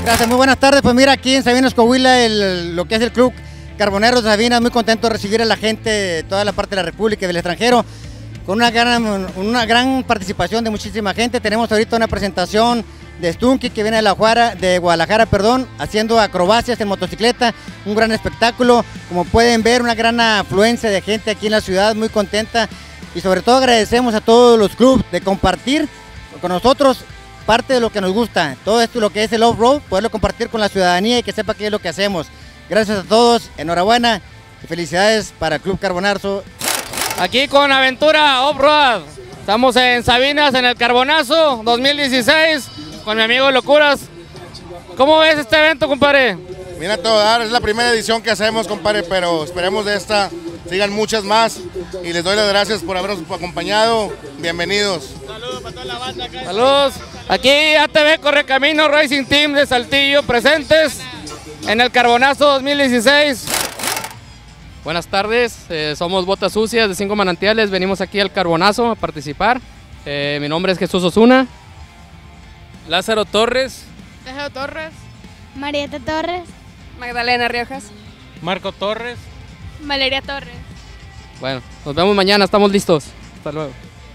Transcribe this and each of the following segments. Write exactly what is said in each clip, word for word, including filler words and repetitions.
Gracias, muy buenas tardes. Pues mira, aquí en Sabinas, Coahuila, el, lo que es el Club Carboneros de Sabinas, muy contento de recibir a la gente de toda la parte de la República y del extranjero, con una gran, una gran participación de muchísima gente. Tenemos ahorita una presentación de Stunky, que viene de, la Guara, de Guadalajara, perdón, haciendo acrobacias en motocicleta, un gran espectáculo. Como pueden ver, una gran afluencia de gente aquí en la ciudad, muy contenta, y sobre todo agradecemos a todos los clubes de compartir con nosotros parte de lo que nos gusta, todo esto, lo que es el off-road, poderlo compartir con la ciudadanía y que sepa qué es lo que hacemos. Gracias a todos, enhorabuena y felicidades para el Club Carbonazo. Aquí con Aventura Off-Road, estamos en Sabinas, en el Carbonazo dos mil dieciséis, con mi amigo Locuras. ¿Cómo ves este evento, compadre? Mira, todo dar, es la primera edición que hacemos, compadre, pero esperemos de esta sigan muchas más, y les doy las gracias por habernos acompañado. Bienvenidos. Saludos para toda la banda acá. Saludos. Aquí A T V Correcamino Racing Team de Saltillo presentes en el Carbonazo dos mil dieciséis. Buenas tardes, eh, somos Botas Sucias de Cinco Manantiales, venimos aquí al Carbonazo a participar. Eh, mi nombre es Jesús Osuna. Lázaro Torres. Tejeo Torres. Marieta Torres. Magdalena Riojas. Marco Torres. Valeria Torres. Bueno, nos vemos mañana, estamos listos. Hasta luego.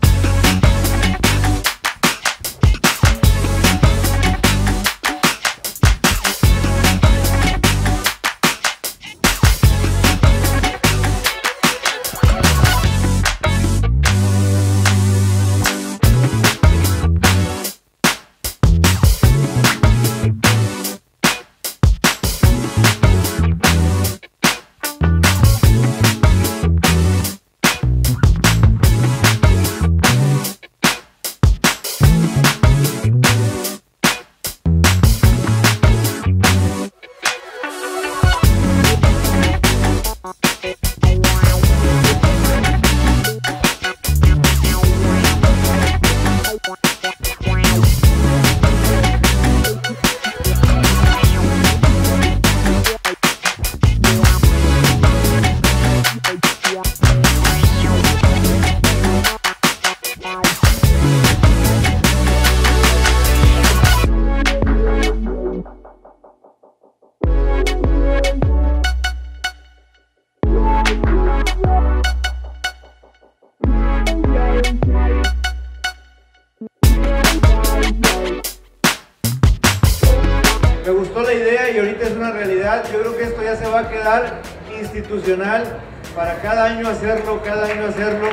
Me gustó la idea y ahorita es una realidad. Yo creo que esto ya se va a quedar institucional para cada año hacerlo, cada año hacerlo.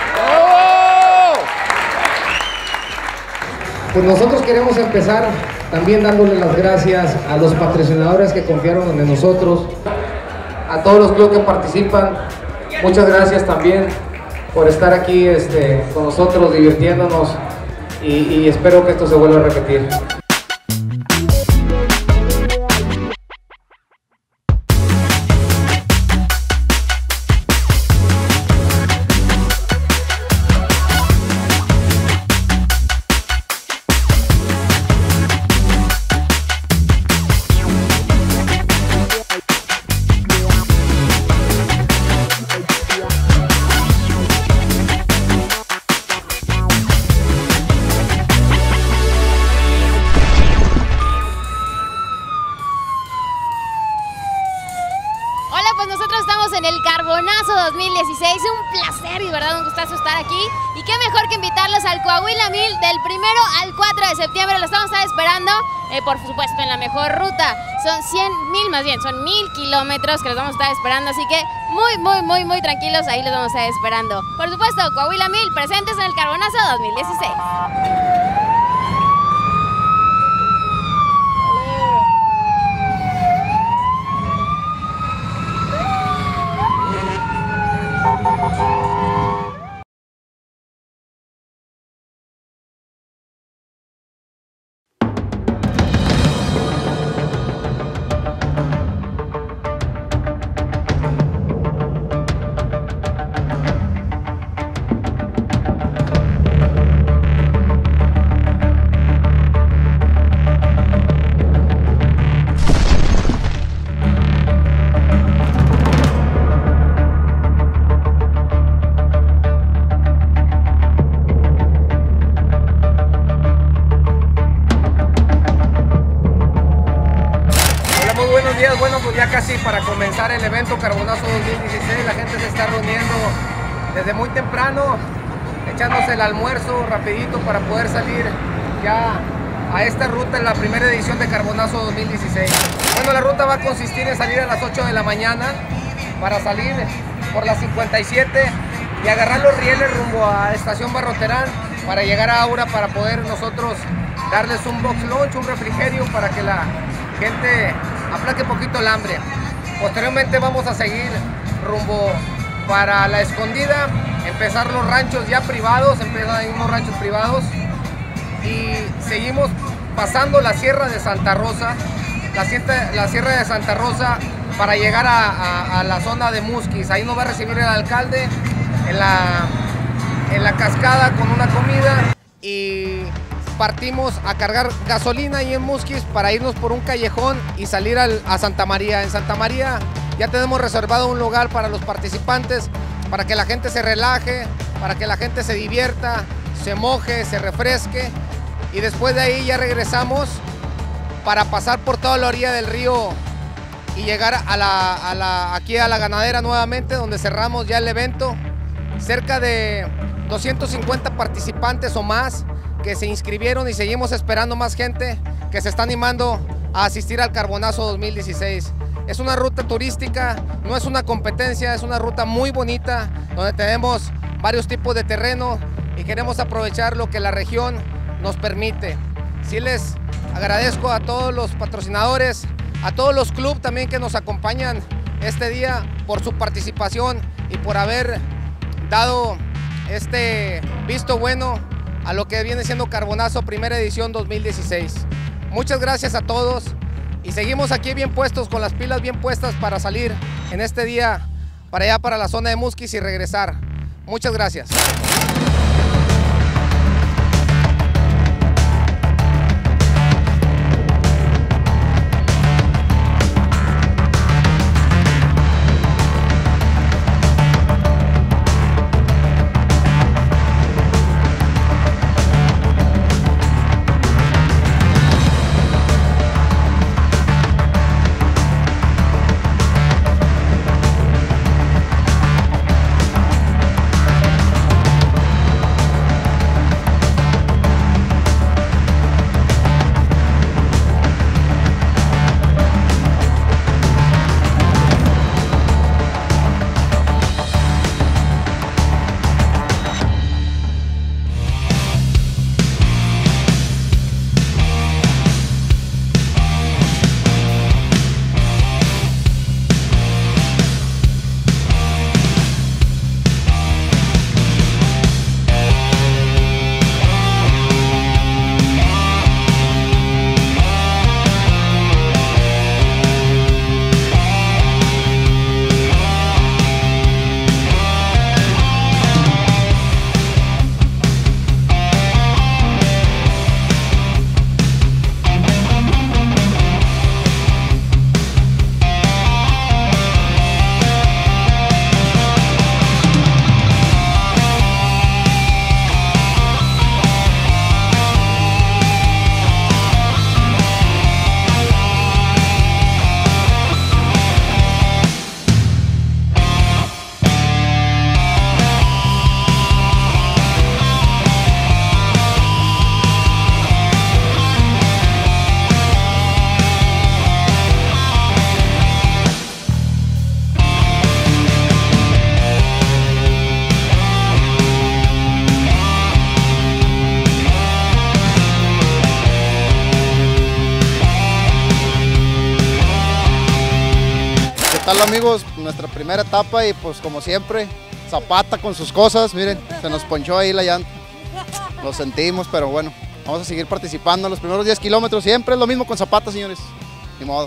Pues nosotros queremos empezar también dándole las gracias a los patrocinadores que confiaron en nosotros, a todos los clubes que participan. Muchas gracias también por estar aquí este, con nosotros, divirtiéndonos, y, y espero que esto se vuelva a repetir. En el Carbonazo dos mil dieciséis, un placer y de verdad un gustazo estar aquí, y qué mejor que invitarlos al Coahuila Mil del primero al cuatro de septiembre. Lo estamos esperando, eh, por supuesto en la mejor ruta, son cien mil, más bien son mil kilómetros que los vamos a estar esperando, así que muy muy muy muy tranquilos, ahí los vamos a estar esperando. Por supuesto, Coahuila Mil presentes en el Carbonazo dos mil dieciséis. días. Bueno, pues ya casi para comenzar el evento Carbonazo dos mil dieciséis, la gente se está reuniendo desde muy temprano, echándose el almuerzo rapidito para poder salir ya a esta ruta en la primera edición de Carbonazo dos mil dieciséis. Bueno, la ruta va a consistir en salir a las ocho de la mañana para salir por la cincuenta y siete y agarrar los rieles rumbo a Estación Barroterán para llegar a Aura para poder nosotros darles un box lunch, un refrigerio para que la gente aplaque poquito el hambre. Posteriormente vamos a seguir rumbo para La Escondida, empezar los ranchos ya privados, empiezan ahí unos ranchos privados y seguimos pasando la Sierra de Santa Rosa, la, la Sierra de Santa Rosa para llegar a, a, a la zona de Musquis. Ahí nos va a recibir el alcalde en la, en la cascada con una comida y partimos a cargar gasolina ahí en Musquis para irnos por un callejón y salir al, a Santa María. En Santa María ya tenemos reservado un lugar para los participantes, para que la gente se relaje, para que la gente se divierta, se moje, se refresque y después de ahí ya regresamos para pasar por toda la orilla del río y llegar a la, a la, aquí a la ganadera nuevamente, donde cerramos ya el evento. Cerca de doscientos cincuenta participantes o más que se inscribieron y seguimos esperando más gente que se está animando a asistir al Carbonazo dos mil dieciséis. Es una ruta turística, no es una competencia, es una ruta muy bonita donde tenemos varios tipos de terreno y queremos aprovechar lo que la región nos permite. Sí les agradezco a todos los patrocinadores, a todos los clubes también que nos acompañan este día por su participación y por haber dado este visto bueno a lo que viene siendo Carbonazo primera edición dos mil dieciséis. Muchas gracias a todos y seguimos aquí bien puestos, con las pilas bien puestas para salir en este día para allá, para la zona de Musquis y regresar. Muchas gracias. ¿Qué tal, amigos? Nuestra primera etapa y pues como siempre, Zapata con sus cosas, miren, se nos ponchó ahí la llanta. Lo sentimos, pero bueno, vamos a seguir participando en los primeros diez kilómetros, siempre es lo mismo con Zapata, señores, ni modo.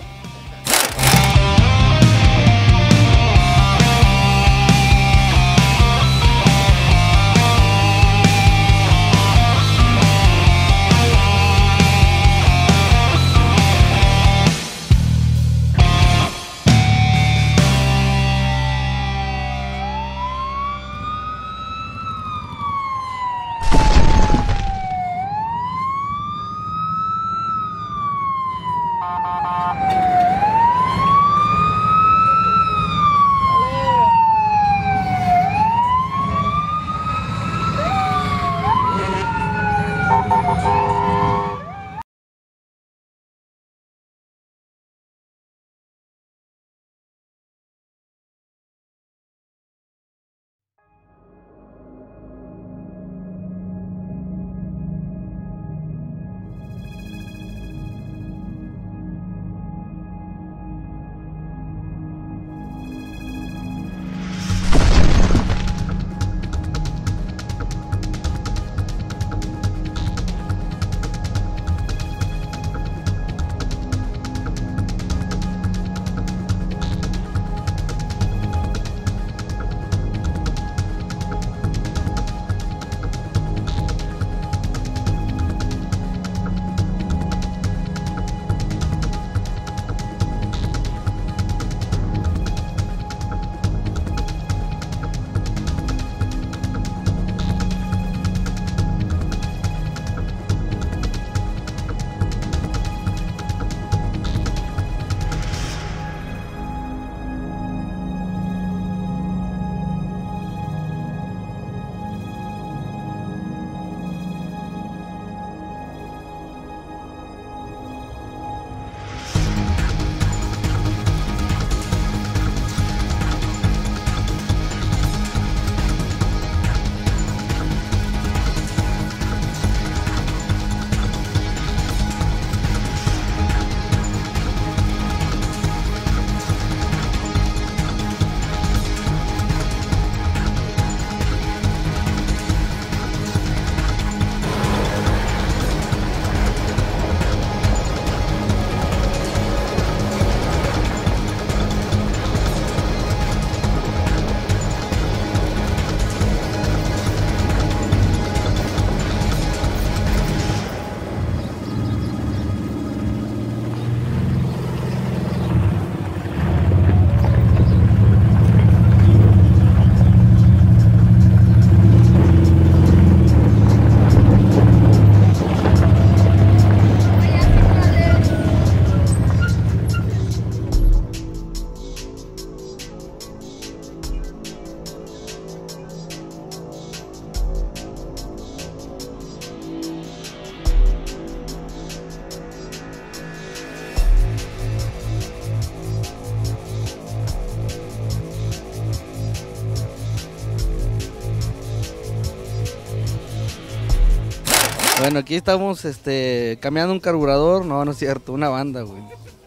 Bueno, aquí estamos este, cambiando un carburador, no, no es cierto, una banda, güey.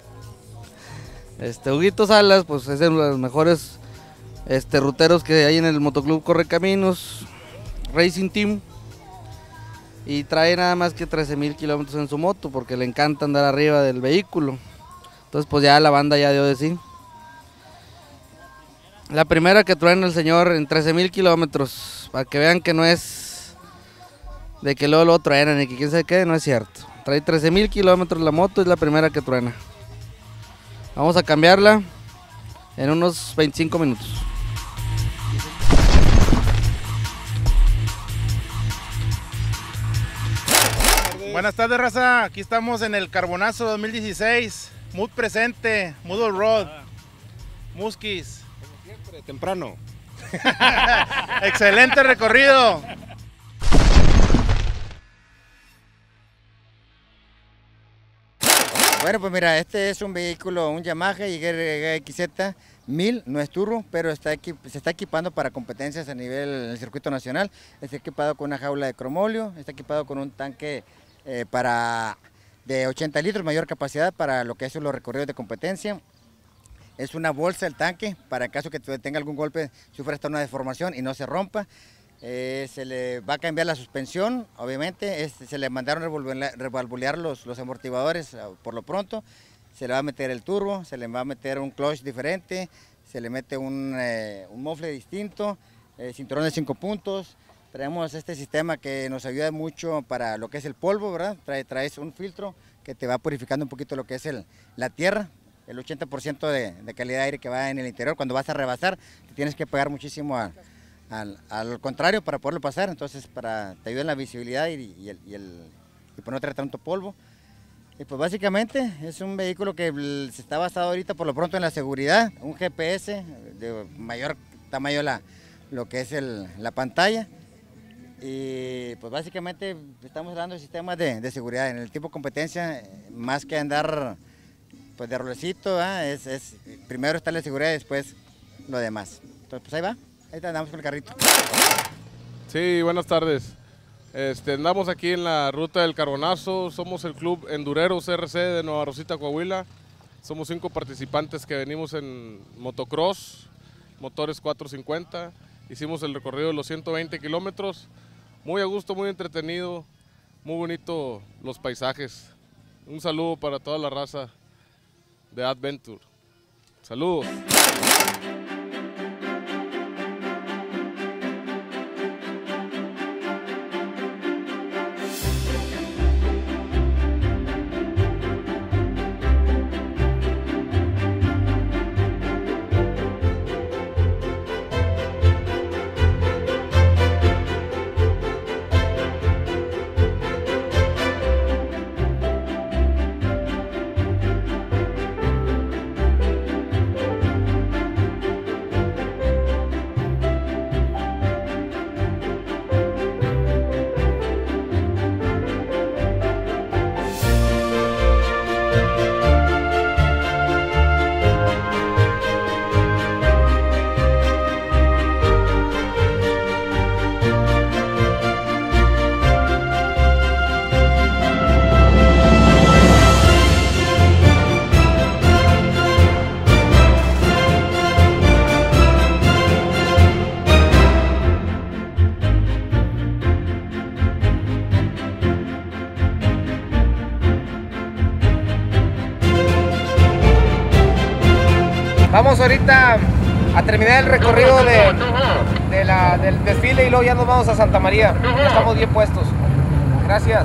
Este, Huguito Salas, pues es de los mejores este, ruteros que hay en el Motoclub Correcaminos Racing Team. Y trae nada más que trece mil kilómetros en su moto, porque le encanta andar arriba del vehículo. Entonces pues ya la banda ya dio de sí. La primera que truena el señor en trece mil kilómetros, para que vean que no es de que luego lo truenan y que quién sabe qué, no es cierto. Trae trece mil kilómetros la moto, es la primera que truena. Vamos a cambiarla en unos veinticinco minutos. Buenas tardes, raza. Aquí estamos en el Carbonazo dos mil dieciséis. Muy presente, Mood All Road, Muskis. Como siempre, temprano. Excelente recorrido. Bueno, pues mira, este es un vehículo, un Yamaha Y X Z mil, no es turbo, pero está equip se está equipando para competencias a nivel del circuito nacional. Está equipado con una jaula de cromolio, está equipado con un tanque eh, para de ochenta litros, mayor capacidad para lo que es los recorridos de competencia. Es una bolsa el tanque, para el caso que tenga algún golpe, sufra hasta una deformación y no se rompa. Eh, se le va a cambiar la suspensión, obviamente, este, se le mandaron revalvulear los, los amortiguadores por lo pronto, se le va a meter el turbo, se le va a meter un clutch diferente, se le mete un, eh, un mofle distinto, eh, cinturón de cinco puntos, traemos este sistema que nos ayuda mucho para lo que es el polvo, ¿verdad? Trae, traes un filtro que te va purificando un poquito lo que es el, la tierra, el ochenta por ciento de, de calidad de aire que va en el interior, cuando vas a rebasar te tienes que pegar muchísimo a... Al, al contrario, para poderlo pasar, entonces para, te ayuda en la visibilidad y, y, el, y, el, y por no traer tanto polvo. Y pues básicamente es un vehículo que se está basado ahorita por lo pronto en la seguridad, un G P S de mayor tamaño la, lo que es el, la pantalla. Y pues básicamente estamos hablando de sistemas de, de seguridad. En el tipo de competencia, más que andar pues de rolecito, ¿eh? es, es, primero está la seguridad y después lo demás. Entonces pues ahí va. Ahí andamos con el carrito. Sí, buenas tardes. Este, andamos aquí en la ruta del Carbonazo. Somos el Club Endureros R C de Nueva Rosita, Coahuila. Somos cinco participantes que venimos en motocross, motores cuatrocientos cincuenta. Hicimos el recorrido de los ciento veinte kilómetros. Muy a gusto, muy entretenido, muy bonito los paisajes. Un saludo para toda la raza de Adventure. Saludos. Vamos ahorita a terminar el recorrido de, de la, del desfile y luego ya nos vamos a Santa María. Ya estamos bien puestos. Gracias.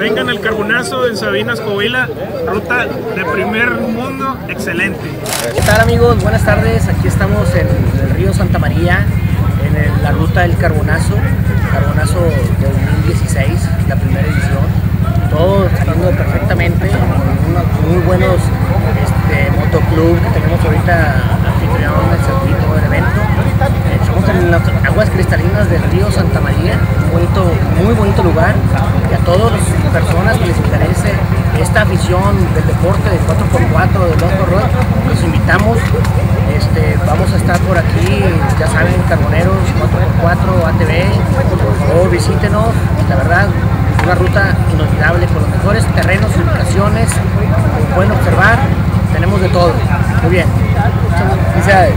Vengan al Carbonazo en Sabinas, Coahuila, ruta de primer mundo, excelente. ¿Qué tal, amigos? Buenas tardes, aquí estamos en el río Santa María, en el, la ruta del Carbonazo, Carbonazo dos mil dieciséis, la primera edición. Todo saliendo perfectamente, con unos muy buenos este, motoclub que tenemos ahorita anfitrión del circuito del evento. Eh, estamos en las aguas cristalinas del río Santa María, un bonito, muy bonito lugar, y a todas las personas que les interese esta afición del deporte del cuatro por cuatro, del off-road, los invitamos. Este, vamos a estar por aquí, ya saben, Carboneros, cuatro por cuatro, A T V, por favor visítenos, la verdad, una ruta inolvidable con los mejores terrenos y ubicaciones, como pueden observar, tenemos de todo. Muy bien. Felicidades.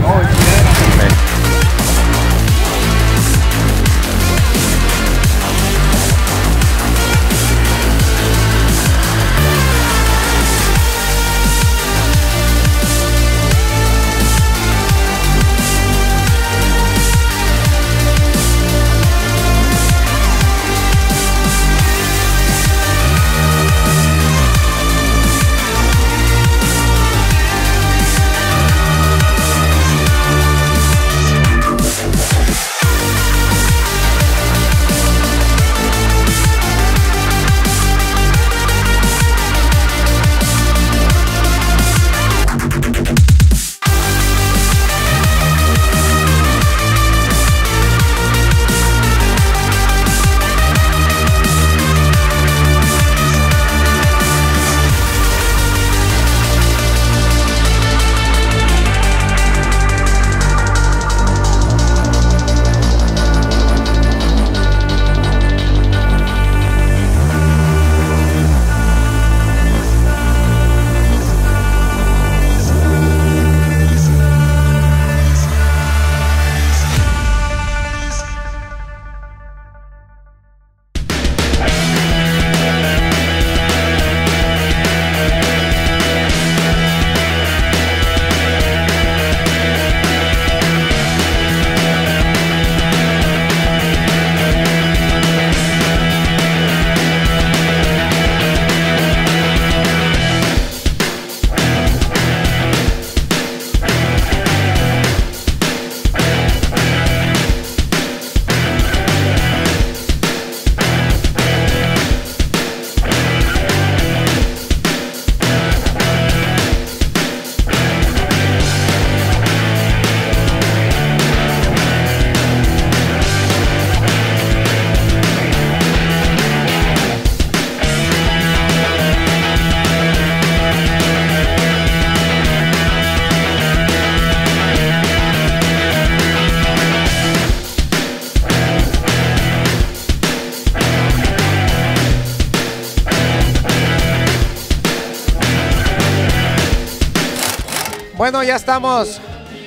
Bueno, ya estamos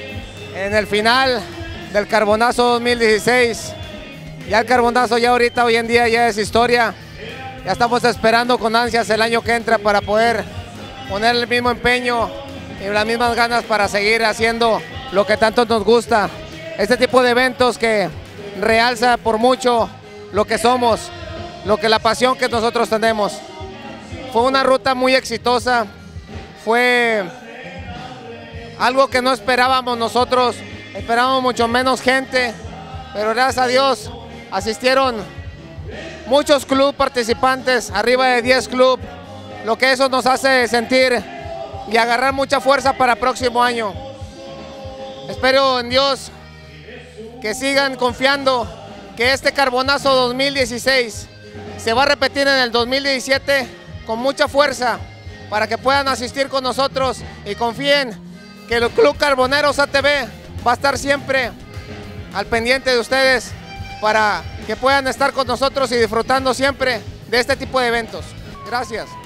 en el final del Carbonazo dos mil dieciséis. Ya el Carbonazo ya ahorita, hoy en día, ya es historia. Ya estamos esperando con ansias el año que entra para poder poner el mismo empeño y las mismas ganas para seguir haciendo lo que tanto nos gusta. Este tipo de eventos que realza por mucho lo que somos, lo que la pasión que nosotros tenemos. Fue una ruta muy exitosa, fue algo que no esperábamos nosotros, esperábamos mucho menos gente, pero gracias a Dios asistieron muchos clubes participantes, arriba de diez clubes, lo que eso nos hace sentir y agarrar mucha fuerza para el próximo año. Espero en Dios que sigan confiando que este Carbonazo dos mil dieciséis se va a repetir en el dos mil diecisiete con mucha fuerza para que puedan asistir con nosotros y confíen que el Club Carboneros A T V va a estar siempre al pendiente de ustedes para que puedan estar con nosotros y disfrutando siempre de este tipo de eventos. Gracias.